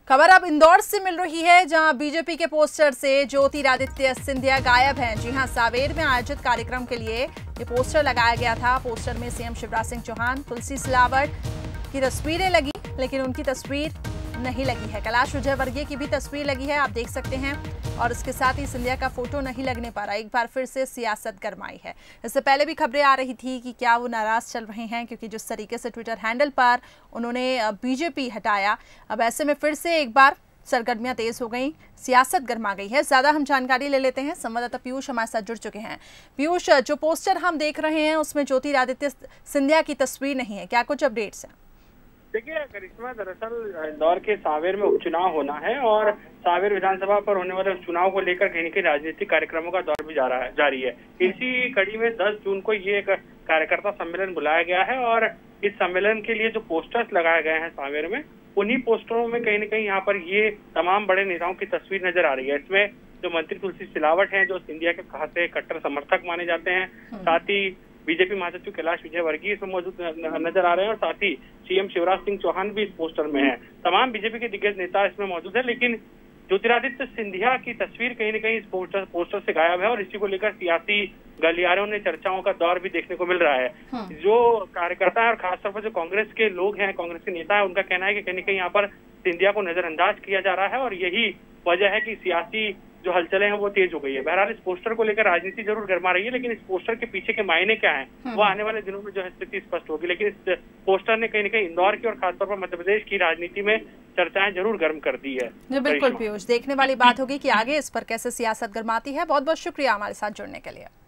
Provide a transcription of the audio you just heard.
खबर अब इंदौर से मिल रही है, जहां बीजेपी के पोस्टर से ज्योतिरादित्य सिंधिया गायब हैं। जी हां, सावेर में आयोजित कार्यक्रम के लिए ये पोस्टर लगाया गया था। पोस्टर में सीएम शिवराज सिंह चौहान, तुलसी सिलावट की तस्वीरें लगी, लेकिन उनकी तस्वीर नहीं लगी है। कैलाश विजयवर्गीय की भी तस्वीर लगी है, आप देख सकते हैं, और इसके साथ ही सिंधिया का फोटो नहीं लगने पर एक बार फिर से सियासत गरमाई है। इससे पहले भी खबरें आ रही थी कि क्या वो नाराज चल रहे हैं, क्योंकि जिस तरीके से ट्विटर हैंडल पर उन्होंने बीजेपी हटाया, अब ऐसे में फिर से एक बार सरगर्मियां तेज हो गई, सियासत गरमा गई है। ज्यादा हम जानकारी ले लेते हैं, संवाददाता पीयूष हमारे साथ जुड़ चुके हैं। पीयूष, जो पोस्टर हम देख रहे हैं उसमें ज्योतिरादित्य सिंधिया की तस्वीर नहीं है, क्या कुछ अपडेट्स हैं? देखिए करिश्मा, दरअसल इंदौर के सावेर में उपचुनाव होना है और सावेर विधानसभा पर होने वाले उपचुनाव को लेकर कहीं न कहीं राजनीतिक कार्यक्रमों का दौर भी जारी है। इसी कड़ी में 10 जून को ये एक कार्यकर्ता सम्मेलन बुलाया गया है और इस सम्मेलन के लिए जो पोस्टर्स लगाए गए हैं सावेर में, उन्हीं पोस्टरों में कहीं न कहीं यहाँ पर ये तमाम बड़े नेताओं की तस्वीर नजर आ रही है। इसमें जो मंत्री तुलसी सिलावट हैं, जो सिंधिया के खासे कट्टर समर्थक माने जाते हैं, साथ ही बीजेपी महासचिव कैलाश विजयवर्गीय इसमें मौजूद नजर आ रहे हैं और साथ ही सीएम शिवराज सिंह चौहान भी इस पोस्टर में हैं। तमाम बीजेपी के दिग्गज नेता इसमें मौजूद है, लेकिन ज्योतिरादित्य सिंधिया की तस्वीर कहीं न कहीं इस पोस्टर से गायब है और इसी को लेकर सियासी गलियारों में चर्चाओं का दौर भी देखने को मिल रहा है। जो कार्यकर्ता है और खासतौर पर जो कांग्रेस के लोग हैं, कांग्रेस के नेता है, उनका कहना है कि कहीं न कहीं यहाँ पर सिंधिया को नजरअंदाज किया जा रहा है और यही वजह है कि सियासी जो हलचलें हैं वो तेज हो गई है। बहरहाल इस पोस्टर को लेकर राजनीति जरूर गरमा रही है, लेकिन इस पोस्टर के पीछे के मायने क्या हैं, वो आने वाले दिनों में जो है स्थिति स्पष्ट होगी। लेकिन इस पोस्टर ने कहीं न कहीं इंदौर की और खासतौर पर मध्य प्रदेश की राजनीति में चर्चाएं जरूर गर्म कर दी है। जी बिल्कुल पीयूष, देखने वाली बात होगी कि आगे इस पर कैसे सियासत गरमाती है। बहुत बहुत शुक्रिया हमारे साथ जुड़ने के लिए।